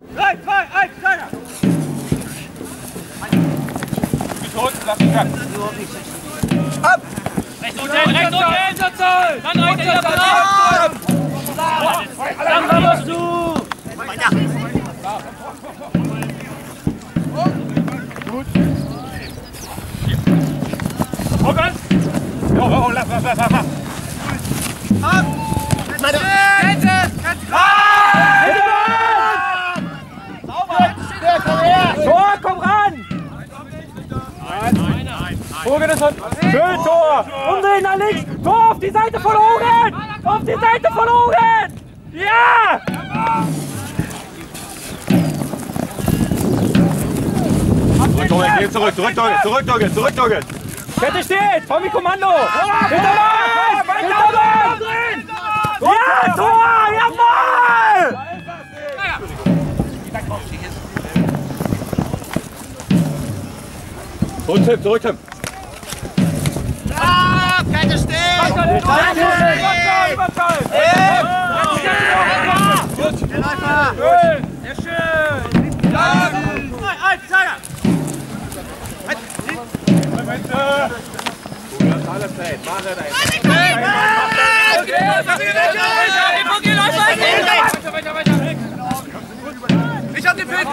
3, 2, 1, Steiger! Lass ihn ab! Ab! Rechts unten! Dann rein, der Dann kommst du! Gut! Hocken! Jo, lass! Ab! Kette! Tor, komm ran! Hogan ist und schön Tor! Umdrehen nach links! Tor auf die Seite von Hogan! Auf die Seite von Hogan! Ja! Zurück, Torgen! Kette steht! Tommy Kommando! Hintermann! Ja, Tor! Jawohl! Zurück, Tim! Kette steht! Sehr schön! Ich hab den Pfiff!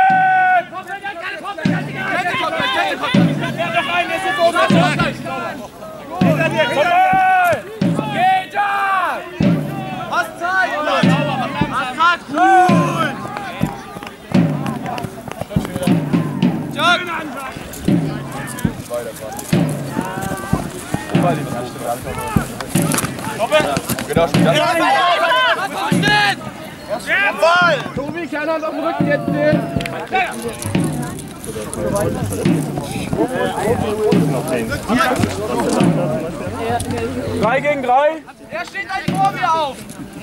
Tobi, keine Hand auf dem Rücken jetzt stehen. 3 gegen 3. Er steht gleich vor mir auf!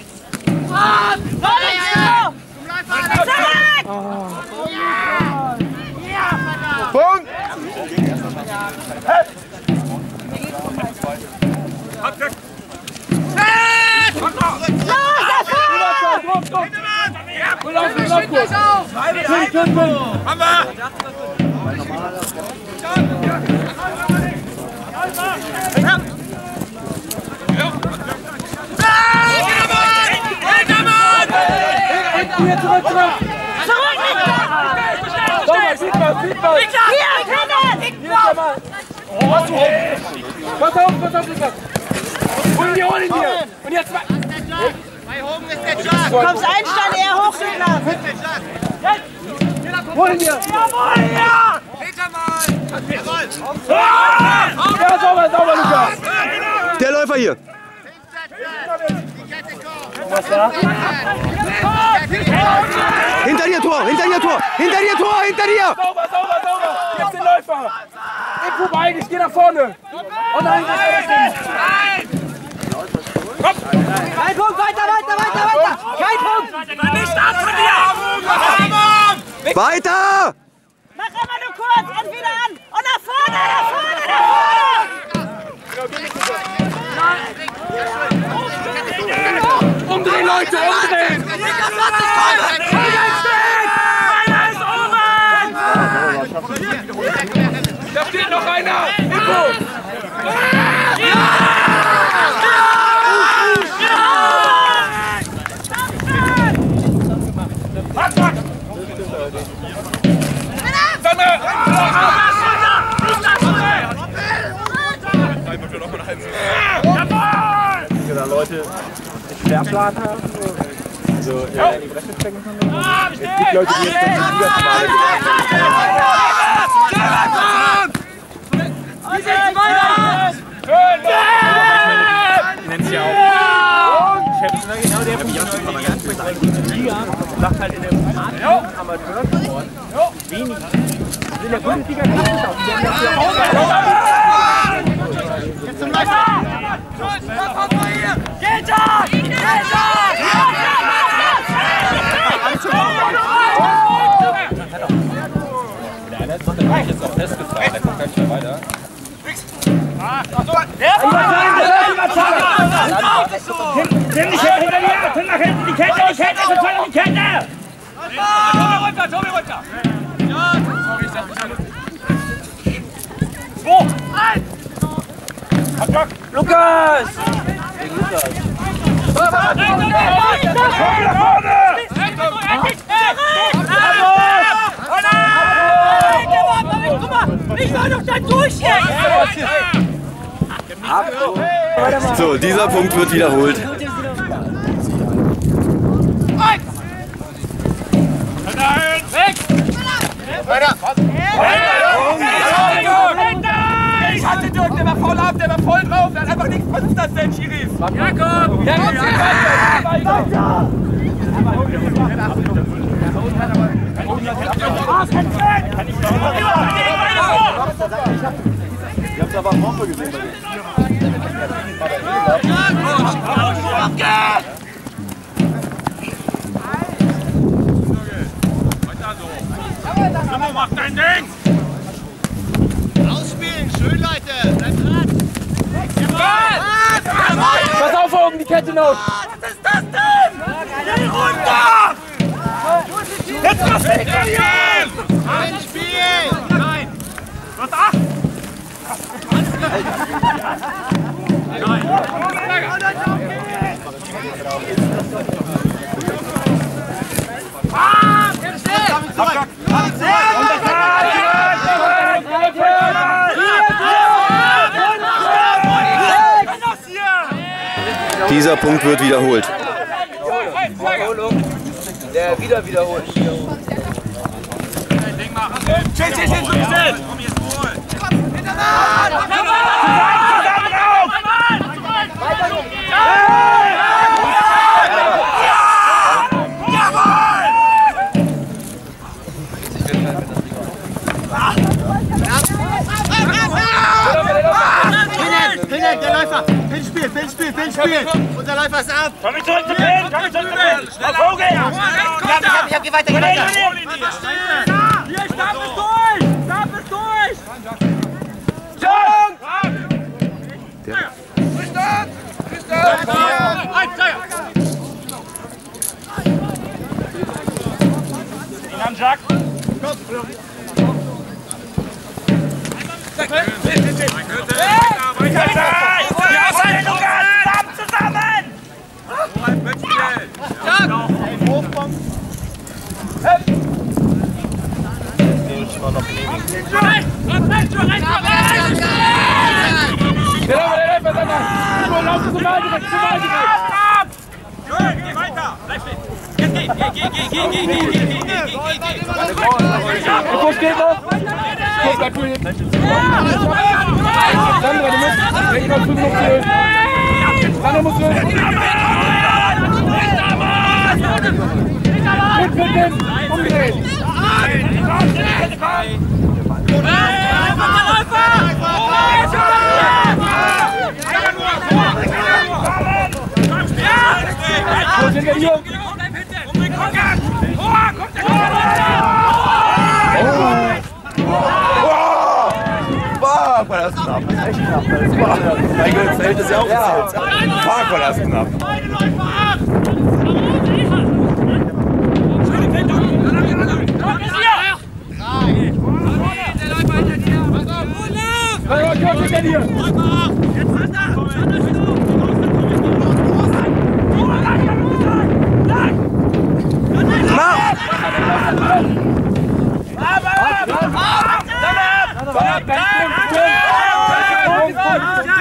Punkt! Pass auf, Lukas! Hol ihn dir! Und jetzt zwei! Bei Hogen ist der Jack! Kommst einsteigen, eher hoch, Niklas! Hol ihn dir! Jawohl, ja! Hintermann! Jawohl! Ja, sauber, Lukas! Der Läufer hier! Was da? Hinter dir, Tor! Sauber! Jetzt den Läufer! Irgendwo bei, ich geh nach vorne! Und dann Kein Punkt, weiter! Kein Punkt! Nicht ab von dir! Weiter! Mach immer nur kurz, entweder an und nach vorne! Umdrehen, Leute, umdrehen! Einer ist oben! Da steht noch einer! Info! Leute einen Sperrplan haben, also in die Bresche stecken können. Es gibt Leute, die jetzt in die Liga-Finale Die nennt sich ja auch Chefs, genau der Punkt. Die Liga sagt halt in der Amateur-Sport wenig. In der Bundesliga kann es auch. Jetzt zum Läufer! Geht da! Der eine ist jetzt auch festgefahren, der kommt gleich wieder weiter. Tim, hinter dir! Tim, nach hinten! Die Kette! Die Kette! Tobi runter! Lukas! Ich war doch da durch jetzt! So, dieser Punkt wird wiederholt. Weg! Weiter! Ich hatte Dirk, der war voll ab, der war voll drauf, der hat einfach nichts. Was ist das denn, Schiris? Jakob! Ich hab's aber Pompe gesehen bei Simmo, mach dein Ding! Ausspielen, schön Leute, bleibt dran! Pass auf, oben die Kette noch! Was ist das denn? Geh runter! Jetzt was ist denn hier? Ein Spiel! Nein! Du hast 8! Dieser Punkt wird wiederholt. Der wiederholt. Chill, so schnell! Komm jetzt wohl! Der Läufer! Spiel! Unser Läufer ist ab! Komm ich zurück zu Finn! Auf Vogel! Ich hab weiter! Hier, Stab ist durch! Stab ist durch! Jack! Zusammen! Geh weiter! Bleib stehen! Jetzt geh! Wo steht noch? Bleib du hinten. Sandra, du musst weg noch 5 Minuten. Sandra muss los. Gut, bitte. Umdrehen. Wo sind wir hier? Fuck, war das knapp. Das ist echt knapp. Mein Feld ist ja auch gezählt. Fuck, war das knapp. Ja!